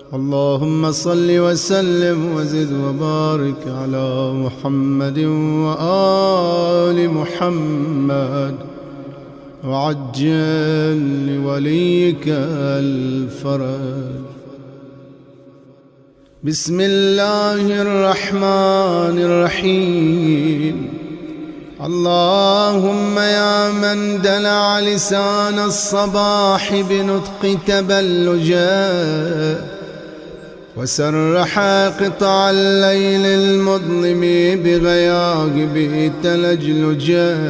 اللهم صل وسلم وزد وبارك على محمد وآل محمد وعجل لوليك الفرج. بسم الله الرحمن الرحيم. اللهم يا من دلع لسان الصباح بنطق تبلجا وسرح قطع الليل المظلم بغياغب تلجلجا